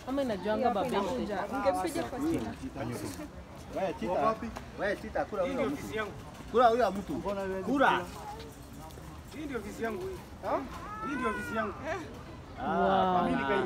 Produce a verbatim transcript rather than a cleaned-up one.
Ama inajuanga babente. Ungempiga kwa Chita. Wewe Chita. Wewe Chita kula huyo mtu. Kula huyo mtu. Kula. Hii ndio ofisi yangu hii. Hii ndio ofisi yangu. Ah, Wow.